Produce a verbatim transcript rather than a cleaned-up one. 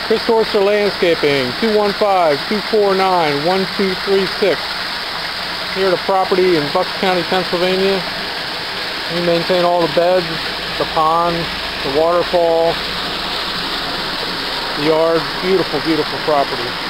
Chris Horster Landscaping, two one five, two four nine, one two three six. Here at a property in Bucks County, Pennsylvania. We maintain all the beds, the pond, the waterfall, the yard. Beautiful, beautiful property.